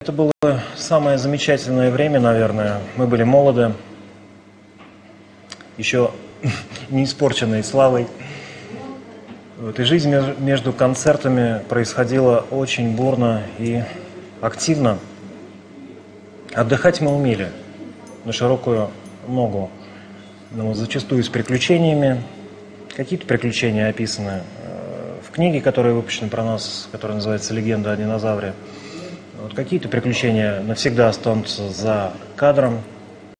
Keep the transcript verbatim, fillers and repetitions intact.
Это было самое замечательное время, наверное. Мы были молоды, еще не испорченные славой. Вот, и жизнь между концертами происходила очень бурно и активно. Отдыхать мы умели на широкую ногу, но зачастую с приключениями. Какие-то приключения описаны в книге, которая выпущена про нас, которая называется «Легенда о динозавре». Вот какие-то приключения навсегда останутся за кадром.